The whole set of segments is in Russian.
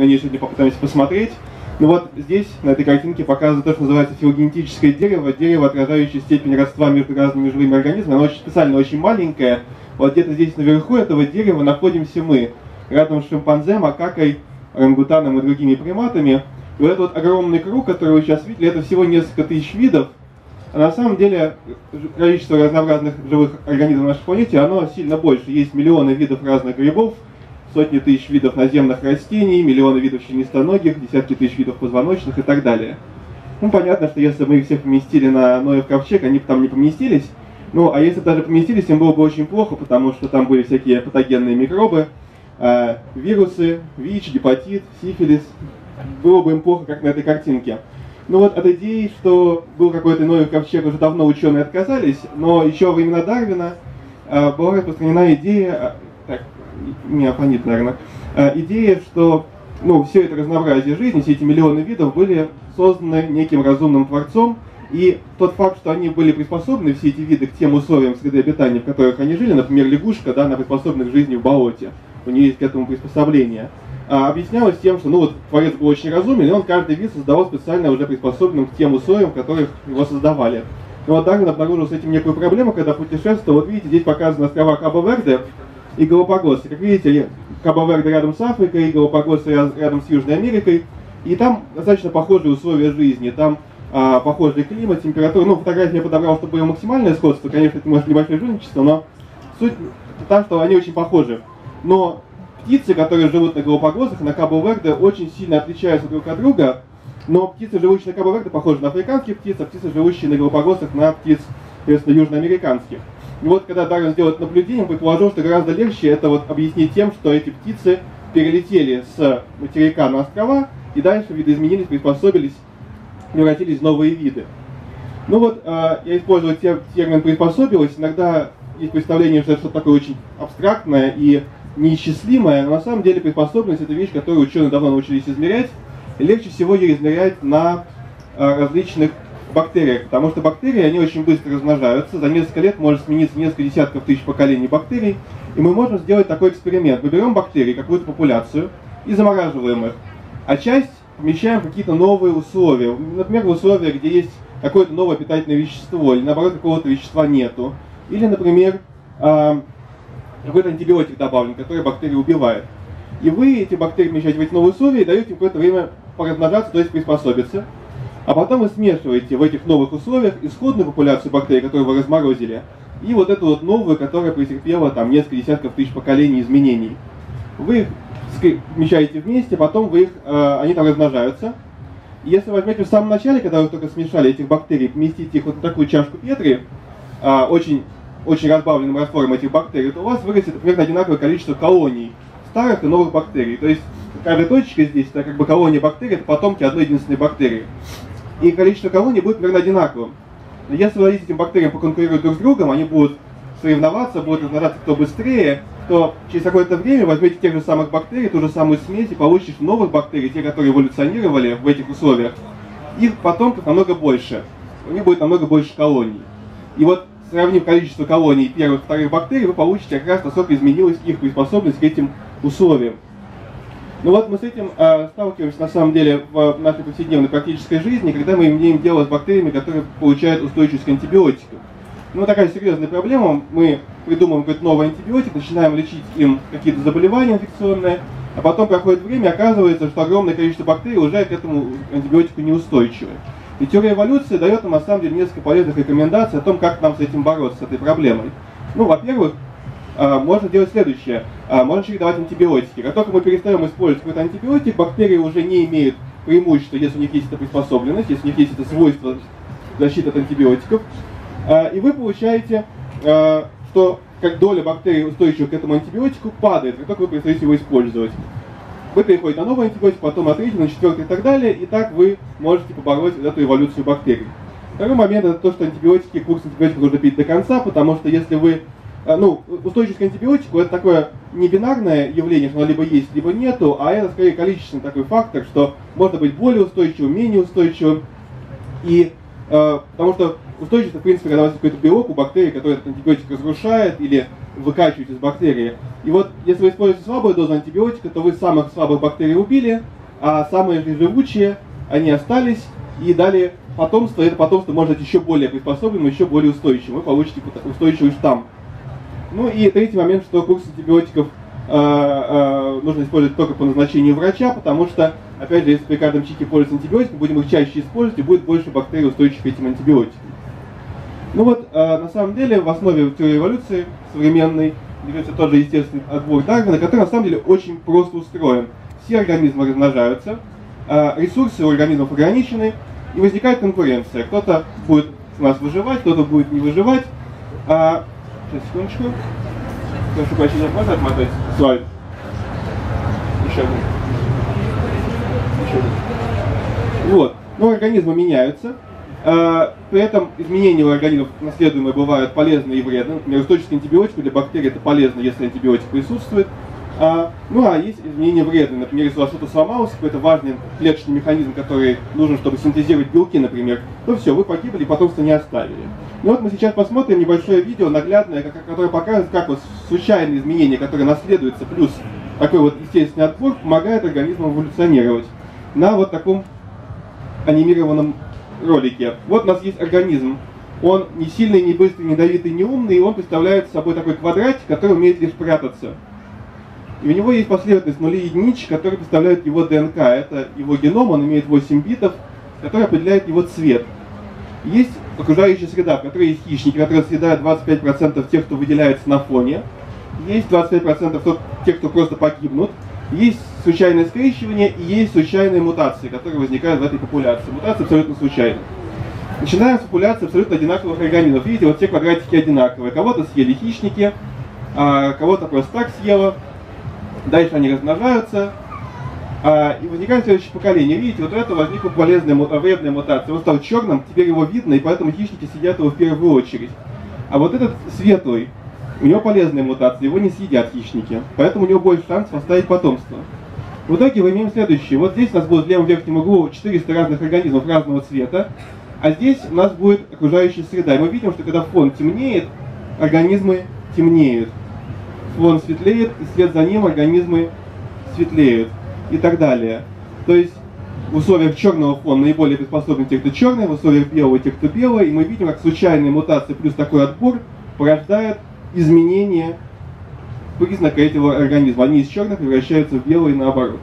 на ней сегодня попытаемся посмотреть. Ну вот здесь, на этой картинке, показано то, что называется филогенетическое дерево, дерево, отражающее степень родства между разными живыми организмами. Оно очень специально, очень маленькое. Вот где-то здесь наверху этого дерева находимся мы, рядом с шимпанзе, макакой, орангутаном и другими приматами. И вот этот вот огромный круг, который вы сейчас видели, это всего несколько тысяч видов. А на самом деле количество разнообразных живых организмов на нашей планете, оно сильно больше. Есть миллионы видов разных грибов, сотни тысяч видов наземных растений, миллионы видов членистоногих, десятки тысяч видов позвоночных и так далее. Ну, понятно, что если мы их всех поместили на Ноев ковчег, они бы там не поместились. Ну, а если даже поместились, им было бы очень плохо, потому что там были всякие патогенные микробы, вирусы, ВИЧ, гепатит, сифилис. Было бы им плохо, как на этой картинке. Ну вот от идеи, что был какой-то Ноев ковчег, уже давно ученые отказались, но еще во времена Дарвина была распространена идея, миофонит, наверное, идея, что все это разнообразие жизни, все эти миллионы видов были созданы неким разумным творцом, и тот факт, что они были приспособлены, все эти виды, к тем условиям среды обитания, в которых они жили, например, лягушка, да, она приспособлена к жизни в болоте, у нее есть к этому приспособление, объяснялось тем, что творец был очень разумен, и он каждый вид создавал специально уже приспособленным к тем условиям, в которых его создавали. Но вот Дарвин обнаружил с этим некую проблему, когда путешествовал. Вот видите, здесь показаны острова Кабо-Верде и Галапагосы. Как видите, Кабо-Верде рядом с Африкой, Галапагосы рядом с Южной Америкой. И там достаточно похожие условия жизни. Там похожий климат, температура. Фотографию я подобрал, чтобы было максимальное сходство. Конечно, это может небольшое жульничество, но суть та, что они очень похожи. Но птицы, которые живут на Галапагосах, на Кабо-Верде, очень сильно отличаются друг от друга. Но птицы, живущие на Кабо-Верде, похожи на африканских птиц, а птицы, живущие на Галапагосах, на птиц, соответственно, южноамериканских. И вот, когда Дарвин сделал это наблюдение, он предположил, что гораздо легче это объяснить тем, что эти птицы перелетели с материка на острова, и дальше видоизменились, приспособились, превратились в новые виды. Я использую термин «приспособилось». Иногда есть представление, что это что-то такое очень абстрактное и неисчислимое, но на самом деле приспособленность – это вещь, которую ученые давно научились измерять. И легче всего ее измерять на различных бактериях, потому что бактерии, они очень быстро размножаются, за несколько лет может смениться несколько десятков тысяч поколений бактерий, и мы можем сделать такой эксперимент. Мы берем бактерии, какую-то популяцию, и замораживаем их, а часть помещаем в какие-то новые условия, например, в условия, где есть какое-то новое питательное вещество, или наоборот какого-то вещества нету, или, например, какой-то антибиотик добавлен, который бактерии убивает. И вы эти бактерии помещаете в эти новые условия и даете им какое-то время поразмножаться, то есть приспособиться. А потом вы смешиваете в этих новых условиях исходную популяцию бактерий, которую вы разморозили, и вот эту вот новую, которая претерпела там несколько десятков тысяч поколений изменений. Вы их помещаете вместе, потом они там размножаются. И если возьмете в самом начале, когда вы только смешали этих бактерий, поместите их вот в такую чашку Петри, очень разбавленным раствором этих бактерий, то у вас вырастет примерно одинаковое количество колоний старых и новых бактерий. То есть каждая точка здесь, это как бы колония бактерий, это потомки одной единственной бактерии. И количество колоний будет примерно одинаковым. Но если вы дадите этим бактериям поконкурировать друг с другом, они будут соревноваться, будут размножаться кто быстрее, то через какое-то время возьмете тех же самых бактерий, ту же самую смесь и получите новых бактерий, те, которые эволюционировали в этих условиях, их потомков намного больше. У них будет намного больше колоний. И вот сравнив количество колоний первых и вторых бактерий, вы получите как раз, насколько изменилась их приспособленность к этим условиям. Мы с этим сталкиваемся на самом деле в нашей повседневной практической жизни, когда мы имеем дело с бактериями, которые получают устойчивость к антибиотикам. Такая серьезная проблема. Мы придумываем какой-то новый антибиотик, начинаем лечить им какие-то заболевания инфекционные, а потом проходит время, и оказывается, что огромное количество бактерий уже к этому антибиотику неустойчивы. И теория эволюции дает нам на самом деле несколько полезных рекомендаций о том, как нам с этим бороться, с этой проблемой. Во-первых, можно делать следующее. Можно чередовать антибиотики. Как только мы перестаем использовать какой-то антибиотик, бактерии уже не имеют преимущества, если у них есть эта приспособленность, если у них есть это свойство защиты от антибиотиков. И вы получаете, что как доля бактерий, устойчивых к этому антибиотику, падает, как только вы перестаете его использовать. Вы переходите на новый антибиотик, потом на третий, на четвертый и так далее, и так вы можете побороть эту эволюцию бактерий. Второй момент — это то, что курс антибиотиков нужно пить до конца, потому что если вы устойчивость к антибиотику — это такое не бинарное явление, что оно либо есть, либо нету, а это скорее количественный такой фактор, что можно быть более устойчивым, менее устойчивым. И потому что устойчивость — в принципе, когда у вас есть какой-то белок у бактерий, который этот антибиотик разрушает или выкачивать из бактерии. И вот если вы используете слабую дозу антибиотика, то вы самых слабых бактерий убили, а самые живучие, они остались и дали потомство, и это потомство может быть еще более приспособленным, еще более устойчивым. Вы получите устойчивый штамм. Ну и третий момент, что курс антибиотиков нужно использовать только по назначению врача, потому что, опять же, если при каждом чике пользуются антибиотиками, будем их чаще использовать, и будет больше бактерий, устойчивых к этим антибиотикам. Ну вот, на самом деле, в основе теории эволюции современной лежит тот же естественный отбор Дарвина, который на самом деле очень просто устроен. Все организмы размножаются, ресурсы у организмов ограничены, и возникает конкуренция. Кто-то будет у нас выживать, кто-то будет не выживать. Сейчас, секундочку. Прошу прощения, можно отмотать слайд? Еще один. Еще один. Вот. Но организмы меняются. При этом изменения у организмов наследуемые бывают полезны и вредны. Например, устойчивость к антибиотику для бактерий это полезно, если антибиотик присутствует. Ну а есть изменения вредные. Например, если у вас что-то сломалось, какой-то важный клеточный механизм, который нужен, чтобы синтезировать белки, например, то все, вы погибли и потомство не оставили. Ну вот мы сейчас посмотрим небольшое видео, наглядное, которое показывает, как вот случайные изменения, которые наследуются, плюс такой вот естественный отбор, помогает организму эволюционировать на вот таком анимированном ролике. Вот у нас есть организм. Он не сильный, не быстрый, не ядовитый, не умный, и он представляет собой такой квадратик, который умеет лишь прятаться. И у него есть последовательность нулей и единичек, которые представляют его ДНК. Это его геном, он имеет 8 битов, которые определяют его цвет. Есть окружающая среда, в которой есть хищники, которые съедают 25% тех, кто выделяется на фоне. Есть 25% тех, кто просто погибнут. Есть случайное скрещивание и есть случайные мутации, которые возникают в этой популяции. Мутации абсолютно случайны. Начинаем с популяции абсолютно одинаковых организмов. Видите, вот все квадратики одинаковые. Кого-то съели хищники, а кого-то просто так съело. Дальше они размножаются. И возникает следующее поколение. Видите, вот это возникла полезная вредная мутация. Он стал черным, теперь его видно, и поэтому хищники съедят его в первую очередь. А вот этот светлый, у него полезная мутация, его не съедят хищники. Поэтому у него больше шансов оставить потомство. В итоге мы имеем следующее. Вот здесь у нас будет в левом верхнем углу 400 разных организмов разного цвета. А здесь у нас будет окружающая среда. И мы видим, что когда фон темнеет, организмы темнеют. Фон светлеет, и вслед за ним организмы светлеют. И так далее. То есть в условиях черного фона наиболее приспособлены те, кто черный, в условиях белого те, кто белый. И мы видим, как случайные мутации плюс такой отбор порождает изменение признака этого организма. Они из черных превращаются в белые и наоборот.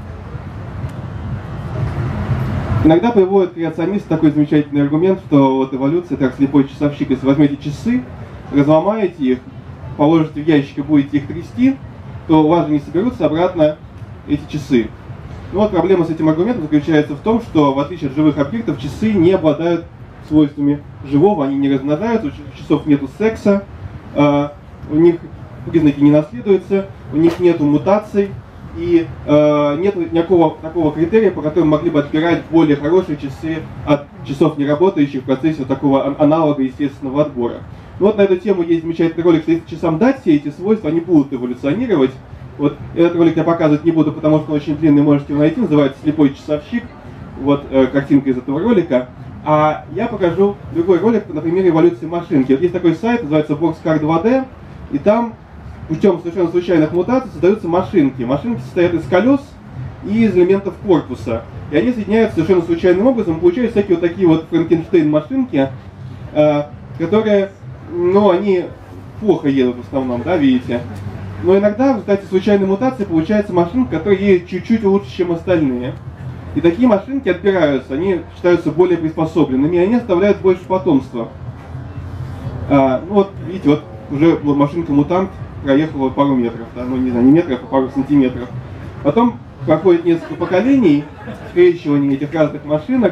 Иногда приводят креационисты такой замечательный аргумент, что вот эволюция это как слепой часовщик. Если возьмете часы, разломаете их, положите в ящик и будете их трясти, то у вас же не соберутся обратно эти часы. Ну вот проблема с этим аргументом заключается в том, что в отличие от живых объектов, часы не обладают свойствами живого, они не размножаются, у часов нету секса, у них признаки не наследуются, у них нету мутаций, и нет никакого такого критерия, по которому могли бы отбирать более хорошие часы от часов неработающих в процессе вот такого аналога естественного отбора. Ну вот на эту тему есть замечательный ролик, что если часам дать все эти свойства, они будут эволюционировать. Вот этот ролик я показывать не буду, потому что он очень длинный, можете его найти, называется «Слепой часовщик». Вот картинка из этого ролика. А я покажу другой ролик на примере эволюции машинки. Вот есть такой сайт, называется Boxcar 2D, и там путем совершенно случайных мутаций создаются машинки. Машинки состоят из колес и из элементов корпуса. И они соединяются совершенно случайным образом, получаются всякие вот такие вот Франкенштейн-машинки, которые, ну, они плохо едут в основном, да, видите. Но иногда, в результате случайной мутации, получается машинка, которая едет чуть-чуть лучше, чем остальные. И такие машинки отбираются, они считаются более приспособленными, и они оставляют больше потомства. Ну вот, видите, вот уже вот машинка-мутант проехала пару метров, да, ну не знаю, не метров, а пару сантиметров. Потом проходит несколько поколений скрещивания этих разных машинок,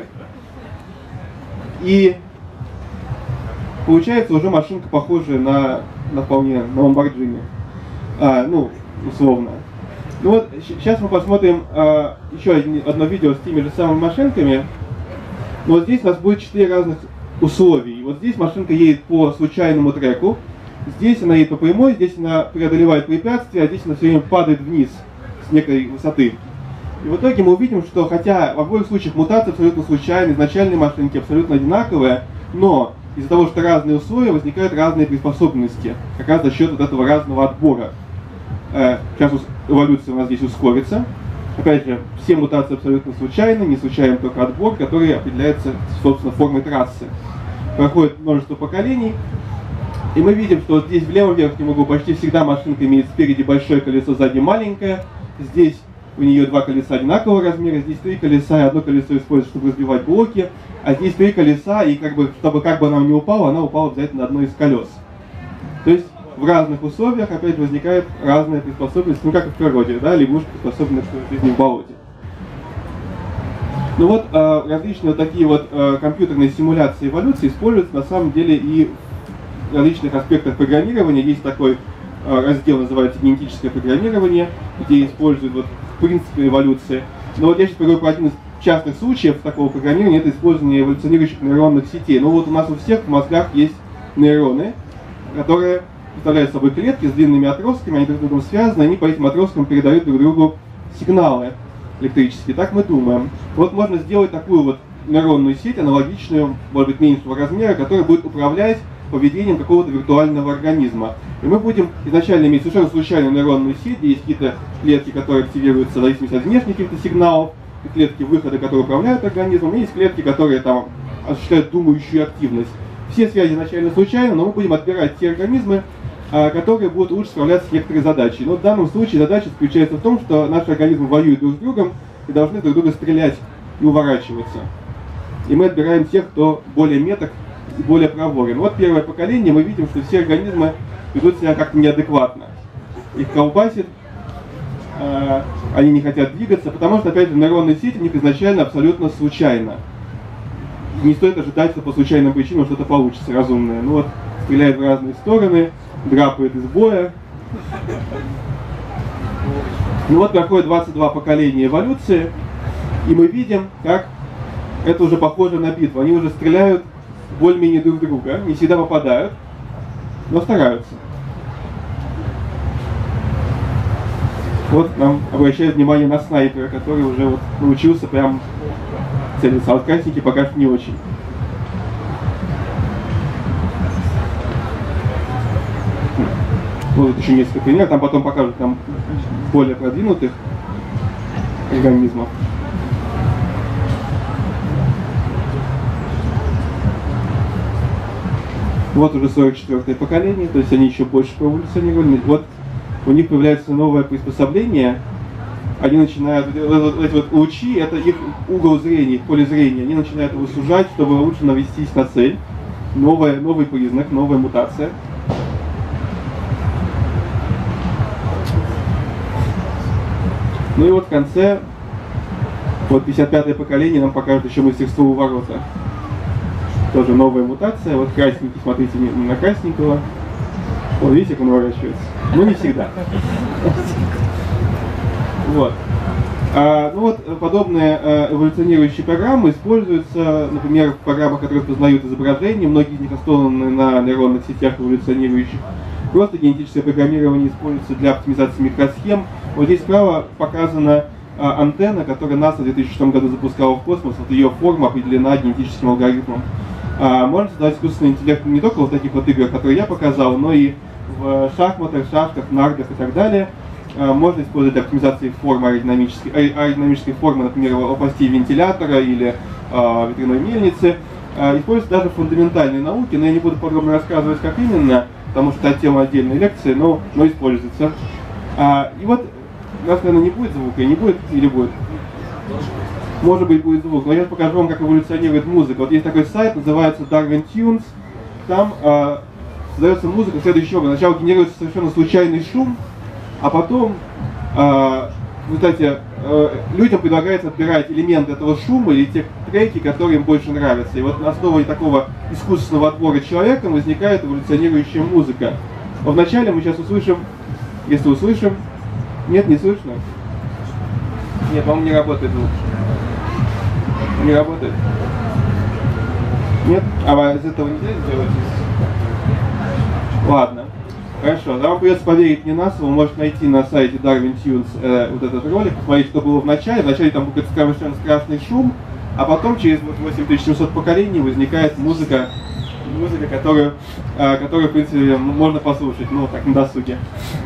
и получается уже машинка, похожая на вполне на Ламборджини. Ну, условно. Ну вот, сейчас мы посмотрим еще одно видео с теми же самыми машинками. Но вот здесь у нас будет 4 разных условий. Вот здесь машинка едет по случайному треку. Здесь она едет по прямой, здесь она преодолевает препятствия, а здесь она все время падает вниз с некой высоты. И в итоге мы увидим, что хотя в обоих случаях мутация абсолютно случайная, изначальные машинки абсолютно одинаковые, но из-за того, что разные условия, возникают разные приспособленности, как раз за счет вот этого разного отбора. Сейчас эволюция у нас здесь ускорится. Опять же, все мутации абсолютно случайны, не случайен только отбор, который определяется, собственно, формой трассы. Проходит множество поколений, и мы видим, что вот здесь в левом верхнем углу почти всегда машинка имеет спереди большое колесо, сзади маленькое. Здесь у нее два колеса одинакового размера, здесь три колеса, и одно колесо используется, чтобы разбивать блоки, а здесь три колеса, и чтобы она не упала, она упала обязательно на одно из колес. То есть в разных условиях опять возникает разная приспособленность, ну как и в природе, да, лягушка приспособлена к жизни в болоте. Ну вот различные вот такие вот компьютерные симуляции эволюции используются на самом деле и в различных аспектах программирования. Есть такой раздел, называется генетическое программирование, где используют вот принципы эволюции. Но вот я сейчас поговорю про один из частных случаев такого программирования, это использование эволюционирующих нейронных сетей. Ну вот у нас у всех в мозгах есть нейроны, которые представляют собой клетки с длинными отростками, они друг с другом связаны, они по этим отросткам передают друг другу сигналы электрические, так мы думаем. Вот можно сделать такую вот нейронную сеть, аналогичную, может быть, меньшего размера, которая будет управлять поведением какого-то виртуального организма. И мы будем изначально иметь совершенно случайную нейронную сеть, где есть какие-то клетки, которые активируются в зависимости от внешних каких-то сигналов, и клетки выхода, которые управляют организмом, и есть клетки, которые там осуществляют думающую активность. Все связи изначально случайны, но мы будем отбирать те организмы, которые будут лучше справляться с некоторой задачей. Но в данном случае задача заключается в том, что наши организмы воюют друг с другом и должны друг друга стрелять и уворачиваться. И мы отбираем тех, кто более меток и более проворен. Вот первое поколение, мы видим, что все организмы ведут себя как-то неадекватно. Их колбасит, они не хотят двигаться, потому что, опять же, нейронные сети у них изначально абсолютно случайно. Не стоит ожидать, что по случайным причинам что-то получится разумное. Ну вот, стреляет в разные стороны, драпает из боя. Ну вот проходит 22 поколения эволюции, и мы видим, как это уже похоже на битву. Они уже стреляют более-менее друг в друга, не всегда попадают, но стараются. Вот нам обращают внимание на снайпера, который уже вот научился прям целиться, а вот красненький пока что не очень. Вот еще несколько примеров, там потом покажут нам более продвинутых организмов. Вот уже 44-е поколение, то есть они еще больше проэволюционировали. Вот у них появляется новое приспособление, они начинают, эти вот лучи, это их угол зрения, их поле зрения, они начинают его сужать, чтобы лучше навестись на цель. Новый признак, новая мутация. Ну и вот в конце, вот 55-е поколение нам покажет еще мастерство у ворота. Тоже новая мутация. Вот красненький, смотрите на красненького. Вот видите, как он уворачивается. Ну не всегда. Вот. Ну вот подобные эволюционирующие программы используются, например, в программах, которые распознают изображения. Многие из них основаны на нейронных сетях эволюционирующих. Просто генетическое программирование используется для оптимизации микросхем. Вот здесь справа показана антенна, которую НАСА в 2006 году запускала в космос. Вот ее форма определена генетическим алгоритмом. Можно создавать искусственный интеллект не только в таких вот играх, которые я показал, но и в шахматах, шашках, нардах и так далее. Можно использовать для оптимизации формы аэродинамической формы, например, лопастей вентилятора или ветряной мельницы. Используются даже фундаментальные науки, но я не буду подробно рассказывать, как именно, потому что это тема отдельной лекции, но используется. И вот у нас, наверное, не будет звука, не будет или будет? Может быть, будет звук, но я покажу вам, как эволюционирует музыка. Вот есть такой сайт, называется Darwin Tunes. Там создается музыка следующего образа. Сначала генерируется совершенно случайный шум, а потом, кстати, людям предлагается отбирать элементы этого шума или те треки, которые им больше нравятся. И вот на основе такого искусственного отбора человеком возникает эволюционирующая музыка. Но вначале мы сейчас услышим, если услышим, нет, не слышно? Нет, по-моему, не работает звук. Не работает? Нет? А из этого нельзя сделать? Ладно. Хорошо. Вам придется поверить не нас, вы можете найти на сайте Darwin Tunes вот этот ролик, посмотреть, что было в начале. Вначале там будет совершенно страшный шум, а потом через 8700 поколений возникает музыка музыка, которую, в принципе, можно послушать, ну, так, на досуге.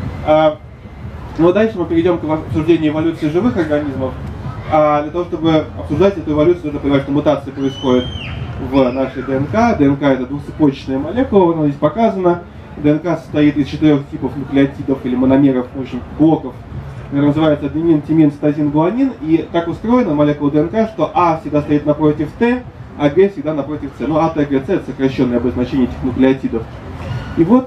Ну, дальше мы перейдем к обсуждению эволюции живых организмов. Для того, чтобы обсуждать эту эволюцию, нужно понимать, что мутации происходят в нашей ДНК. ДНК — это двухцепочечная молекула, она здесь показана. ДНК состоит из 4 типов нуклеотидов или мономеров, в общем, блоков. Это называется аденин, тимин, цитозин, гуанин. И так устроена молекула ДНК, что А всегда стоит напротив Т, а Г всегда напротив С. Ну, А, Т, Г, С — это сокращенное обозначение этих нуклеотидов. И вот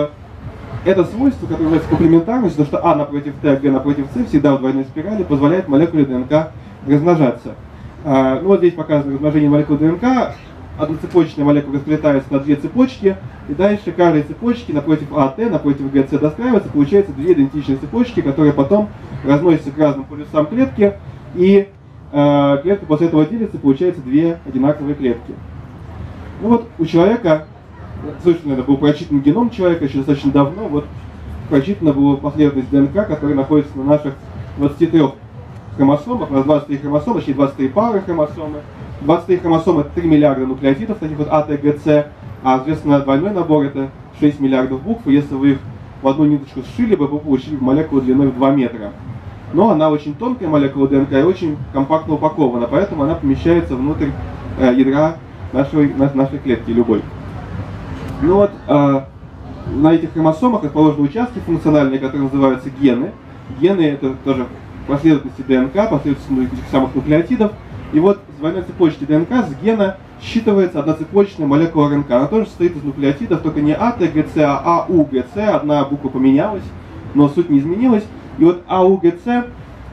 это свойство, которое называется комплементарностью, что А напротив Т, а Г напротив С всегда в двойной спирали, позволяет молекуле ДНК размножаться. Ну, вот здесь показано размножение молекул ДНК. Одноцепочечная молекула разплетается на 2 цепочки, и дальше каждой цепочки напротив АТ, напротив ГЦ достраивается, получается 2 идентичные цепочки, которые потом разносятся к разным полюсам клетки, и клетка после этого делится, получается 2 одинаковые клетки. Ну вот у человека, слышно, это был прочитан геном человека еще достаточно давно, вот прочитана была последовательность ДНК, которая находится на наших 23 хромосомах, у нас 23 хромосомы, точнее 23 пары хромосомы. 23 хромосомы — это 3 миллиарда нуклеотидов, таких вот А, Т, Г, С, а, соответственно, двойной набор — это 6 миллиардов букв, и если вы их в одну ниточку сшили, вы получили молекулу длиной в 2 метра. Но она очень тонкая молекула ДНК и очень компактно упакована, поэтому она помещается внутрь ядра нашей клетки любой. Ну вот, на этих хромосомах расположены участки функциональные, которые называются гены. Гены — это тоже последовательности ДНК, последовательности этих самых нуклеотидов. И вот с двойной цепочки ДНК с гена считывается одноцепочечная молекула РНК. Она тоже состоит из нуклеотидов, только не А, Т, Г, С, а АУ, Г, С. Одна буква поменялась, но суть не изменилась. И вот АУ, Г, С,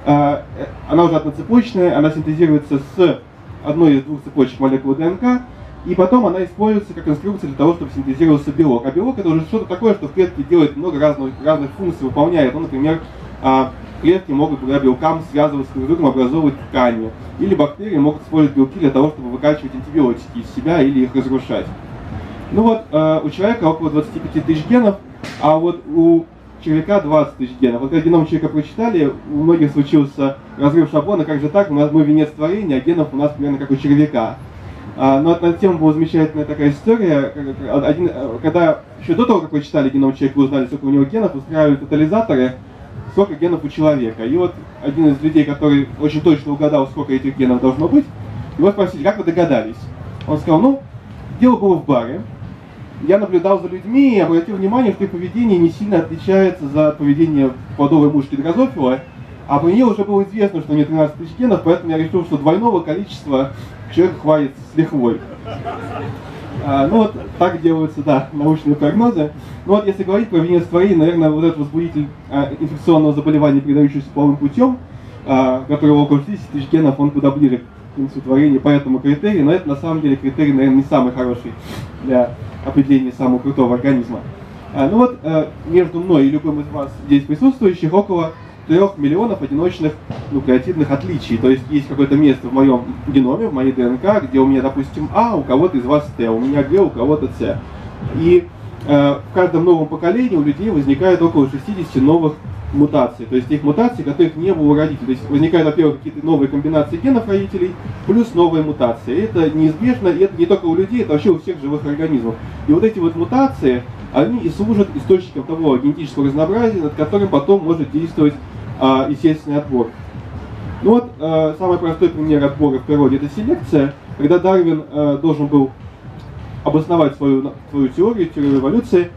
она уже одноцепочечная, она синтезируется с одной из 2 цепочек молекулы ДНК, и потом она используется как инструкция для того, чтобы синтезировался белок. А белок — это уже что-то такое, что в клетке делает много разных функций, выполняет. Ну, например, клетки могут благодаря белкам связываться друг с другом, образовывать ткани. Или бактерии могут использовать белки для того, чтобы выкачивать антибиотики из себя или их разрушать. Ну вот, у человека около 25 тысяч генов, а вот у червяка 20 тысяч генов. Вот когда геном человека прочитали, у многих случился разрыв шаблона, как же так, мы венец творения, а генов у нас примерно как у червяка. Но на эту тему была замечательная такая история, когда еще до того, как вы читали геном человека, вы узнали, сколько у него генов, устраивали тотализаторы, сколько генов у человека. И вот один из людей, который очень точно угадал, сколько этих генов должно быть, его спросили: как вы догадались? Он сказал: ну, дело было в баре, я наблюдал за людьми и обратил внимание, что их поведение не сильно отличается за поведение плодовой мушки дрозофила, а по ней уже было известно, что у нее 13 тысяч генов, поэтому я решил, что двойного количества человек хватит с лихвой. Ну вот так делаются, да, научные прогнозы. Ну вот если говорить про венец творения, наверное, вот этот возбудитель инфекционного заболевания, передающийся половым путем, которого около 60 тысяч генов, он куда ближе к венцу творения по этому критерию, но это на самом деле критерий, наверное, не самый хороший для определения самого крутого организма. Ну вот между мной и любым из вас здесь присутствующих около 3 миллионов одиночных нуклеотидных отличий. То есть есть какое-то место в моем геноме, в моей ДНК, где у меня, допустим, А, у кого-то из вас Т, у меня Г, у кого-то С. И в каждом новом поколении у людей возникает около 60 новых мутаций. То есть тех мутаций, которых не было у родителей. То есть возникают, во-первых, какие-то новые комбинации генов родителей, плюс новые мутации. И это неизбежно, и это не только у людей, это вообще у всех живых организмов. И вот эти вот мутации, они и служат источником того генетического разнообразия, над которым потом может действовать естественный отбор. Ну вот, самый простой пример отбора в природе — это селекция, когда Дарвин должен был обосновать свою теорию эволюции.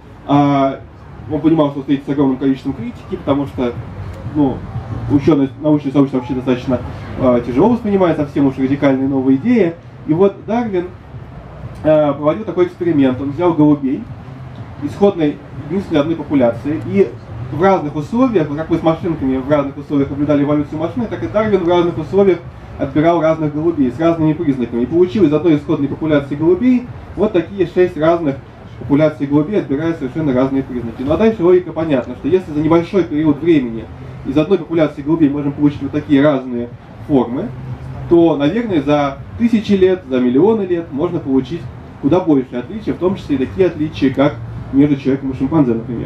Он понимал, что встретится с огромным количеством критики, потому что научное сообщество вообще достаточно тяжело воспринимает совсем уж радикальные новые идеи. И вот Дарвин проводил такой эксперимент. Он взял голубей, исходной единственной одной популяции, и в разных условиях, вот как мы с машинками в разных условиях наблюдали эволюцию машины, так и Дарвин в разных условиях отбирал разных голубей с разными признаками. И получил из одной исходной популяции голубей вот такие 6 разных популяций голубей, отбирая совершенно разные признаки. Ну а дальше логика понятна, что если за небольшой период времени из одной популяции голубей можем получить вот такие разные формы, то, наверное, за тысячи лет, за миллионы лет можно получить куда больше отличия, в том числе и такие отличия, как между человеком и шимпанзе, например.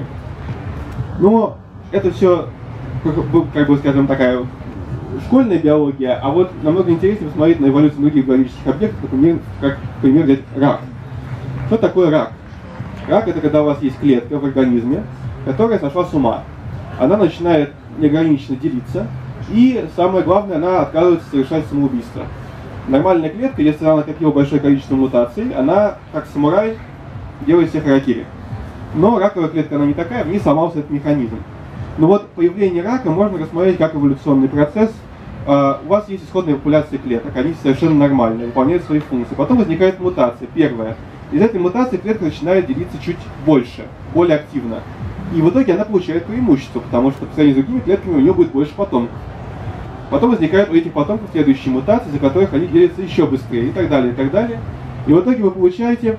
Но это все, как бы скажем, такая школьная биология, а вот намного интереснее посмотреть на эволюцию других биологических объектов, например, как пример взять рак. Что такое рак? Рак – это когда у вас есть клетка в организме, которая сошла с ума. Она начинает неограниченно делиться, и самое главное, она отказывается совершать самоубийство. Нормальная клетка, если она накопила большое количество мутаций, она, как самурай, делает всех харакири. Но раковая клетка, она не такая, в ней сломался этот механизм. Но вот появление рака можно рассмотреть как эволюционный процесс. У вас есть исходная популяция клеток, они совершенно нормальные, выполняют свои функции. Потом возникает мутация, первая. Из этой мутации клетка начинает делиться чуть больше, более активно. И в итоге она получает преимущество, потому что по сравнению с другими клетками у нее будет больше потомков. Потом возникают у этих потомков следующие мутации, за которых они делятся еще быстрее, и так далее, и так далее. И в итоге вы получаете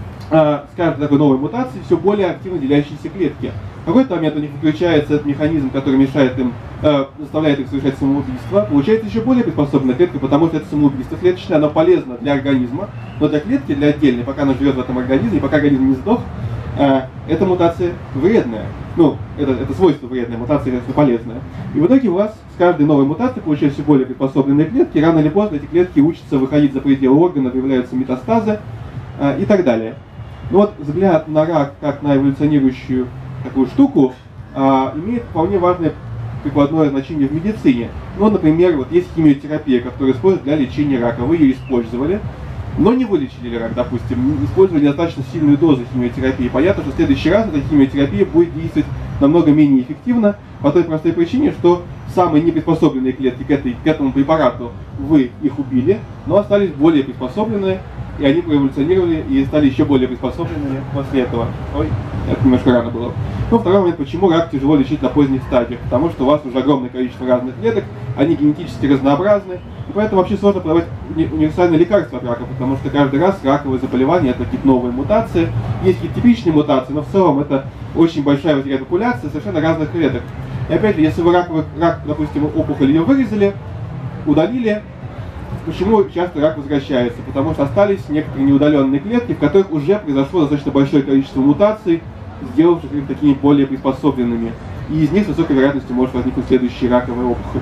с каждой такой новой мутацией все более активно делящиеся клетки. В какой-то момент у них выключается этот механизм, который мешает им, заставляет их совершать самоубийство. Получается еще более приспособленная клетка, потому что это самоубийство клеточное, оно полезно для организма, но для клетки, для отдельной, пока она живет в этом организме, пока организм не сдох, эта мутация вредная. Ну, это свойство вредное, мутация это полезная. И в итоге у вас с каждой новой мутацией получаются все более приспособленные клетки, рано или поздно эти клетки учатся выходить за пределы органа, появляются метастазы и так далее. Но вот взгляд на рак как на эволюционирующую такую штуку имеет вполне важное прикладное значение в медицине. Ну, например, вот есть химиотерапия, которую используют для лечения рака. Вы ее использовали, но не вылечили рак, допустим, использовали достаточно сильную дозу химиотерапии. Понятно, что в следующий раз эта химиотерапия будет действовать намного менее эффективно, по той простой причине, что самые неприспособленные клетки к этому препарату вы их убили, но остались более приспособленные, и они проэволюционировали и стали еще более приспособленными после этого. Ой, это немножко рано было. Ну, второй момент, почему рак тяжело лечить на поздних стадиях. Потому что у вас уже огромное количество разных клеток, они генетически разнообразны, и поэтому вообще сложно продавать универсальные лекарства от рака, потому что каждый раз раковые заболевания – это какие-то новые мутации. Есть какие-то типичные мутации, но в целом это очень большая потеря популяции совершенно разных клеток. И опять же, если вы рак, допустим, опухоль ее вырезали, удалили, почему часто рак возвращается? Потому что остались некоторые неудаленные клетки, в которых уже произошло достаточно большое количество мутаций, сделавших их такими более приспособленными. И из них с высокой вероятностью может возникнуть следующая раковая опухоль.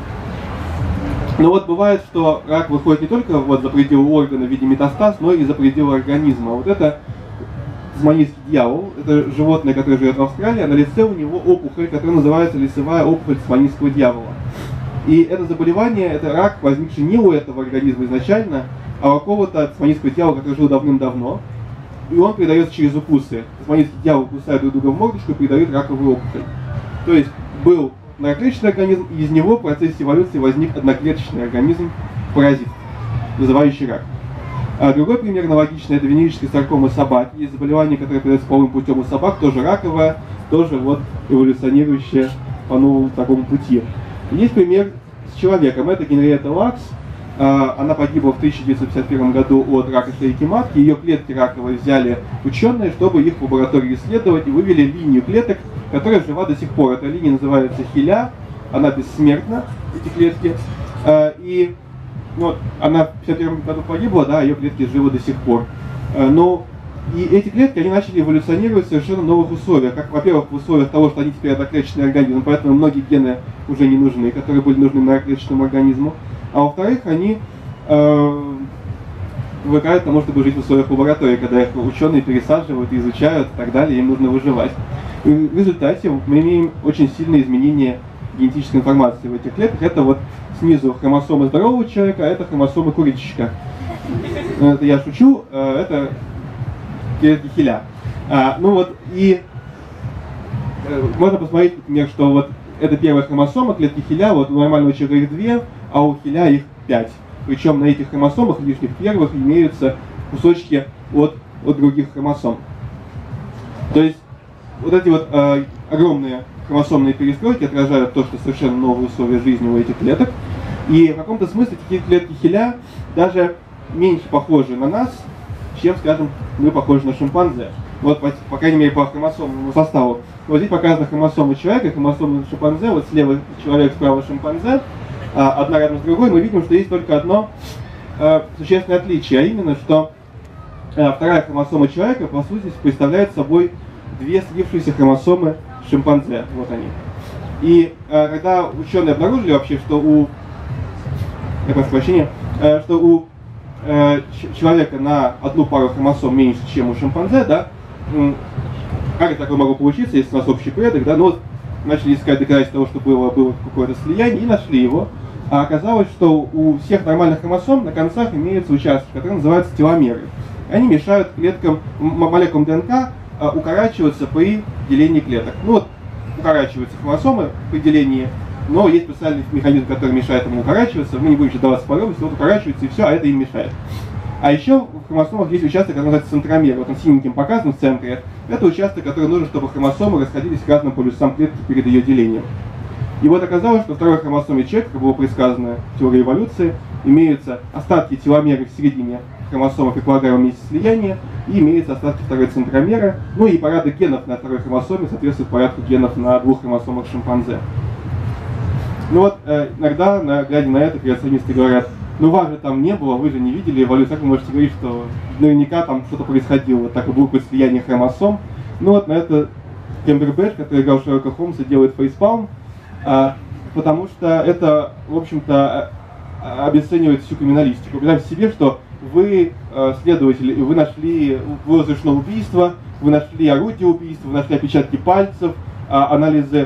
Но вот бывает, что рак выходит не только вот за пределы органа в виде метастаз, но и за пределы организма. Вот это тасманийский дьявол, это животное, которое живет в Австралии, а на лице у него опухоль, которая называется лицевая опухоль тасманийского дьявола. И это заболевание, это рак, возникший не у этого организма изначально, а у какого-то тасманийского дьявола, который жил давным-давно. И он передается через укусы. Тасманийский дьявол кусает друг друга в мордочку и передает раковую опухоль. То есть был многоклеточный организм, и из него в процессе эволюции возник одноклеточный организм, паразит, вызывающий рак. А другой пример аналогичный – это венерическая саркома собаки. Есть заболевание, которое передается половым путем у собак, тоже раковое, тоже вот эволюционирующее по новому такому пути. Есть пример с человеком, это Генриетта Лакс. Она погибла в 1951 году от рака шейки матки. Ее клетки раковые взяли ученые, чтобы их в лаборатории исследовать, и вывели линию клеток, которая жива до сих пор. Эта линия называется хиля, она бессмертна, эти клетки. И ну, она в 1951 году погибла, да, ее клетки живы до сих пор. Но и эти клетки, они начали эволюционировать в совершенно новых условиях. Как, во-первых, в условиях того, что они теперь одноклеточный организм, поэтому многие гены уже не нужны, которые были нужны многоклеточному организму. А во-вторых, они привыкают к тому, чтобы жить в условиях лаборатории, когда их ученые пересаживают, изучают и так далее, им нужно выживать. И в результате мы имеем очень сильные изменения генетической информации в этих клетках. Это вот снизу хромосомы здорового человека, а это хромосомы курильщика. Это я шучу, это клетки хиля. Ну вот, и можно посмотреть, например, что вот это первая хромосома, клетки хиля, вот у нормального человека их 2, а у хиля их 5. Причем на этих хромосомах, лишних первых, имеются кусочки от других хромосом. То есть вот эти вот огромные хромосомные перестройки отражают то, что совершенно новые условия жизни у этих клеток. И в каком-то смысле такие клетки хиля даже меньше похожи на нас, чем, скажем, мы похожи на шимпанзе. Вот, по крайней мере, по хромосомному составу. Вот здесь показаны хромосомы человека и хромосомы шимпанзе. Вот слева человек, справа шимпанзе. Одна рядом с другой. Мы видим, что есть только одно существенное отличие, а именно, что вторая хромосома человека, по сути, представляет собой две слившиеся хромосомы шимпанзе. Вот они. И когда ученые обнаружили вообще, что у человека на одну пару хромосом меньше, чем у шимпанзе, да, как такое могло получиться, если у нас общий предок, да, но начали искать доказательства того, что было какое-то слияние, и нашли его. А оказалось, что у всех нормальных хромосом на концах имеются участки, которые называются теломеры. Они мешают клеткам, молекулам ДНК укорачиваться при делении клеток. Ну вот, укорачиваются хромосомы при делении, но есть специальный механизм, который мешает ему укорачиваться. Мы не будем сейчас даваться в подробности, вот укорачивается и все, а это им мешает. А еще в хромосомах есть участок, который называется центромер. Вот он синеньким показан в центре. Это участок, который нужен, чтобы хромосомы расходились к разным полюсам клетки перед ее делением. И вот оказалось, что второй хромосоме человека, как было предсказано в теории эволюции, имеются остатки теломеры в середине хромосомы предполагаемого месте слияния, и имеются остатки второй центромера, ну и порядок генов на второй хромосоме соответствует порядку генов на двух хромосомах шимпанзе. Ну вот, иногда, глядя на это, креационисты говорят, ну вас же там не было, вы же не видели эволюцию, как вы можете говорить, что наверняка там что-то происходило, вот так и было какое-то слияние хромосом. Ну вот на это Кембербэтч, который играл Шерлока Холмса, делает фейспалм, потому что это, в общем-то, обесценивает всю криминалистику. Представьте себе, что вы следователь, вы разрешено убийство, вы нашли орудие убийства, вы нашли отпечатки пальцев, анализы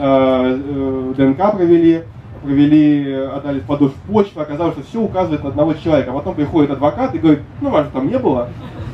ДНК провели анализ подошв почвы, оказалось, что все указывает на одного человека. А потом приходит адвокат и говорит, ну вас же там не было.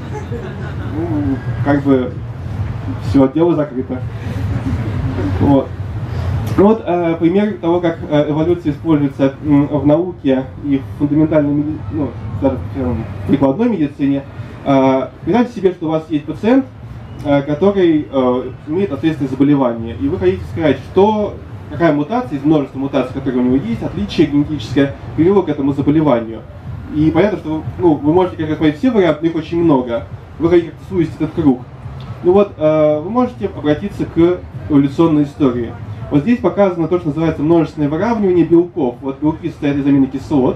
Ну, как бы, все, дело закрыто. Вот. Ну вот пример того, как эволюция используется в науке и в фундаментальной, ну, даже в прикладной медицине. Представьте себе, что у вас есть пациент, который имеет наследственное заболевание, и вы хотите сказать, что какая мутация из множества мутаций, которые у него есть, отличие генетическое, привело к этому заболеванию. И понятно, что вы можете как смотреть все варианты, но их очень много. Вы хотите как-то сузить этот круг. Ну вот, вы можете обратиться к эволюционной истории. Вот здесь показано то, что называется множественное выравнивание белков. Вот белки состоят из аминокислот,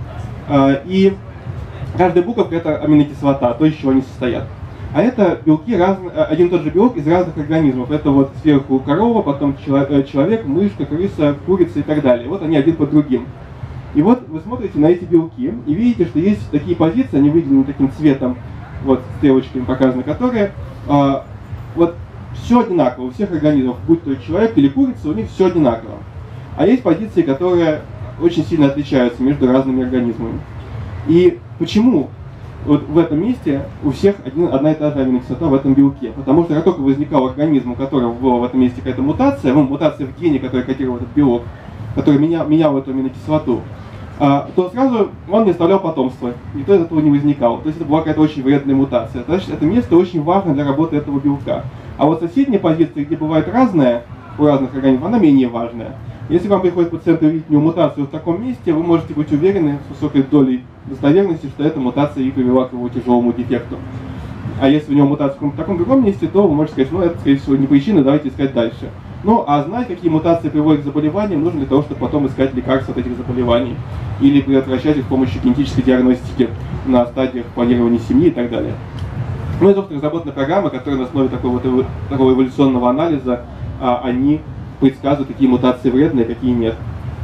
и каждая буковка это аминокислота, то, из чего они состоят. А это белки, один и тот же белок из разных организмов. Это вот сверху корова, потом человек, мышка, крыса, курица и так далее. Вот они один под другим. И вот вы смотрите на эти белки и видите, что есть такие позиции, они выделены таким цветом, вот стрелочками показаны, которые вот все одинаково у всех организмов, будь то человек или курица, у них все одинаково. А есть позиции, которые очень сильно отличаются между разными организмами. И почему вот в этом месте у всех одна и та же аминокислота в этом белке? Потому что как только возникал организм, у которого была в этом месте какая-то мутация, мутация в гене, который кодировал этот белок, который менял эту аминокислоту, то сразу он не оставлял потомства, никто из этого не возникал. То есть это была какая-то очень вредная мутация. Значит, это место очень важно для работы этого белка. А вот соседняя позиция, где бывает разное у разных организмов, она менее важная. Если вам приходит пациент и увидит у него мутацию в таком месте, вы можете быть уверены с высокой долей достоверности, что эта мутация и привела к его тяжелому дефекту. А если у него мутация в таком другом месте, то вы можете сказать, ну это, скорее всего, не причина, давайте искать дальше. Ну, а знать, какие мутации приводят к заболеваниям, нужно для того, чтобы потом искать лекарства от этих заболеваний. Или предотвращать их с помощью генетической диагностики на стадиях планирования семьи и так далее. Ну и, собственно, разработана программа, которая на основе такого эволюционного анализа, они предсказывают, какие мутации вредные, какие нет.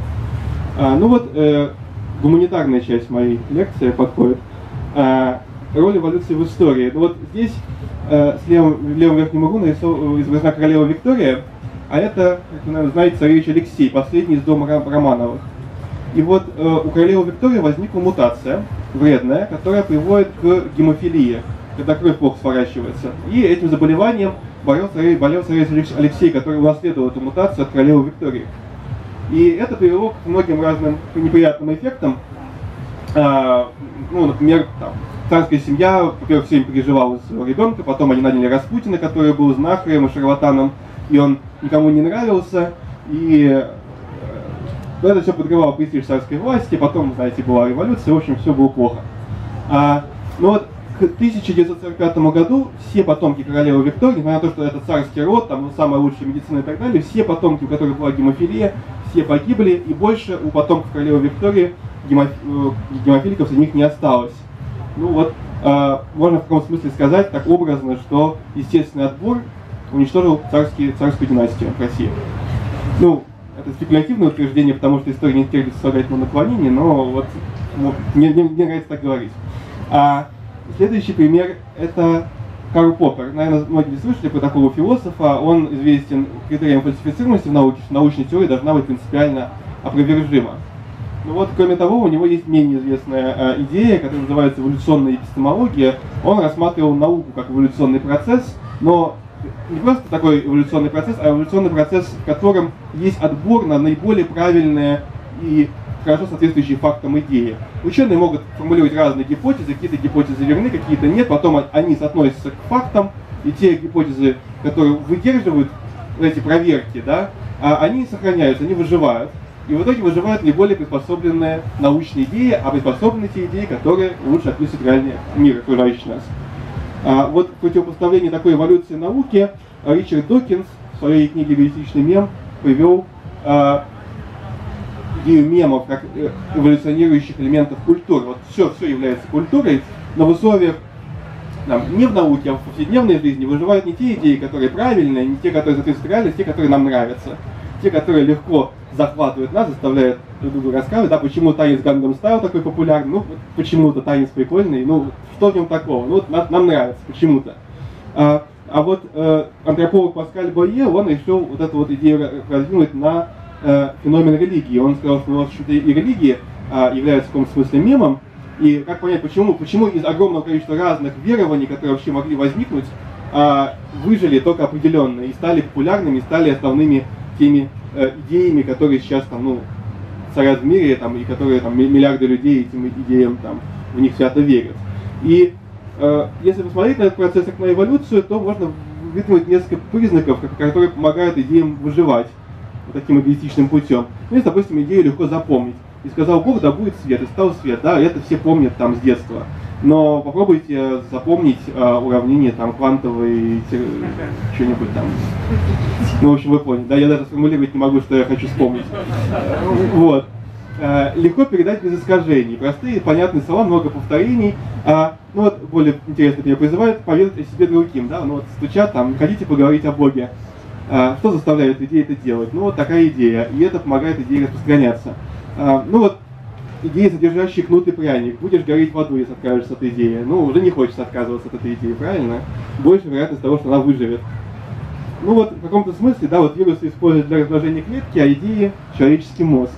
Ну вот, гуманитарная часть моей лекции подходит. Роль эволюции в истории. Ну вот здесь, в левом верхнем углу изображена королева Виктория, а это, как вы, наверное, знаете, царевич Алексей, последний из дома Романовых. И вот у королевы Виктории возникла мутация вредная, которая приводит к гемофилии, когда кровь плохо сворачивается. И этим заболеванием болел царевич Алексей, который унаследовал эту мутацию от королевы Виктории. И это привело к многим разным неприятным эффектам. Ну, например, царская семья, во-первых, все время переживала за своего ребенка, потом они наняли Распутина, который был знахарем и шарлатаном, и он никому не нравился, и это все подрывало престиж царской власти, потом, знаете, была революция, в общем, все было плохо. Но вот к 1945 году все потомки королевы Виктории, несмотря на то, что это царский род, там самая лучшая медицина и так далее, все потомки, у которых была гемофилия, все погибли, и больше у потомков королевы Виктории гемофиликов среди них не осталось. Ну вот, можно в каком смысле сказать, так образно, что естественный отбор уничтожил царскую династию в России. Ну, это спекулятивное утверждение, потому что история не терпит слагательного наклонения, но вот мне нравится так говорить. Следующий пример – это Карл Поппер. Наверное, многие слышали про такого философа. Он известен критерием фальсифицированности в науке, что научная теория должна быть принципиально опровержима. Ну вот, кроме того, у него есть менее известная идея, которая называется эволюционная эпистемология. Он рассматривал науку как эволюционный процесс, но не просто такой эволюционный процесс, а эволюционный процесс, в котором есть отбор на наиболее правильные и хорошо соответствующие фактам идеи. Ученые могут формулировать разные гипотезы, какие-то гипотезы верны, какие-то нет, потом они соотносятся к фактам, и те гипотезы, которые выдерживают эти проверки, да, они сохраняются, они выживают. И в итоге выживают наиболее приспособленные научные идеи, а приспособлены те идеи, которые лучше описывают реальный мир, окружающий нас. Вот в противопоставлении такой эволюции науки Ричард Докинс в своей книге «Эгоистичный мем» привел идею мемов как эволюционирующих элементов культуры. Вот все является культурой, но в условиях не в науке, а в повседневной жизни выживают не те идеи, которые правильные, не те, которые соответствуют реальности, те, которые нам нравятся. Те, которые легко захватывают нас, заставляют друг друга рассказывать, да, почему танец Gangnam Style такой популярный, ну, почему-то танец прикольный, ну, что в нем такого, ну, нам нравится почему-то. А вот антрополог Паскаль Бойе, он решил вот эту вот идею раздвинуть на феномен религии. Он сказал, что, в общем-то, и религии являются в каком-то смысле мемом, и как понять, почему из огромного количества разных верований, которые вообще могли возникнуть, выжили только определенные и стали популярными, и стали основными теми идеями, которые сейчас там, ну, царят в мире, там, и которые там, миллиарды людей этим идеям там, в них свято верят. И если посмотреть на этот процесс как на эволюцию, то можно выдвинуть несколько признаков, которые помогают идеям выживать вот таким эгоистичным путем. Ну, если, допустим, идею легко запомнить. И сказал Бог, да будет свет, и стал свет, да, это все помнят там с детства. Но попробуйте запомнить уравнение там квантовой, что-нибудь там. Ну, в общем, вы поняли, да, я даже сформулировать не могу, что я хочу вспомнить. Вот. Легко передать без искажений. Простые, понятные слова, много повторений. Ну вот, более интересно меня призывают поведать о себе другим, да, ну вот стучат там, хотите поговорить о Боге. Что заставляет людей это делать? Ну вот такая идея, и это помогает идее распространяться. Ну вот, идеи, содержащие кнут и пряник. Будешь гореть в аду, если откажешься от идеи. Ну, уже не хочется отказываться от этой идеи, правильно? Больше вероятность того, что она выживет. Ну вот, в каком-то смысле, да, вот вирусы используют для размножения клетки, а идеи — человеческий мозг.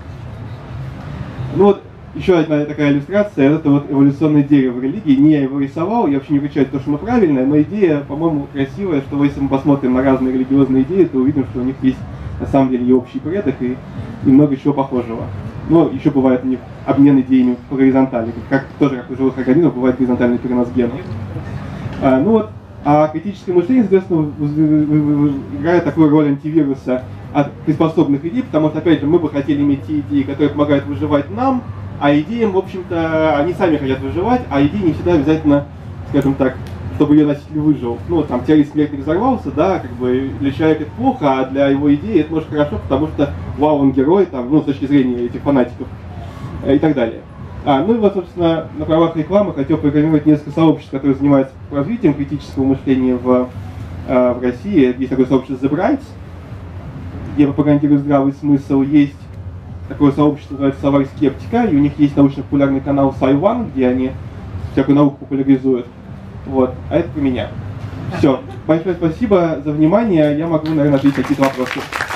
Ну вот, еще одна такая иллюстрация, это вот эволюционное дерево в религии. Не я его рисовал, я вообще не кричаю то, что оно правильное, но идея, по-моему, красивая, что если мы посмотрим на разные религиозные идеи, то увидим, что у них есть на самом деле и общий предок, и много чего похожего. Но еще бывает у них обмен идеями по горизонтали, как у живых организмов бывает горизонтальный перенос генов. Ну вот, а критическое мышление, соответственно, играет такую роль антивируса от приспособленных идей, потому что, опять же, мы бы хотели иметь те идеи, которые помогают выживать нам, а идеям, в общем-то, они сами хотят выживать, а идеи не всегда обязательно, скажем так, чтобы ее носитель выжил. Ну, вот там теория смерти взорвался, да, как бы для человека это плохо, а для его идеи это может хорошо, потому что, вау, он герой, там, ну, с точки зрения этих фанатиков и так далее. Ну и вот, собственно, на правах рекламы хотел порекомендовать несколько сообществ, которые занимаются развитием критического мышления в России. Есть такое сообщество The Brights, где пропагандируют здравый смысл. Есть такое сообщество, называется Словарь скептика, и у них есть научно-популярный канал Sci-One, где они всякую науку популяризуют. Вот, а это про меня. Все. Большое спасибо за внимание. Я могу, наверное, ответить на какие-то вопросы.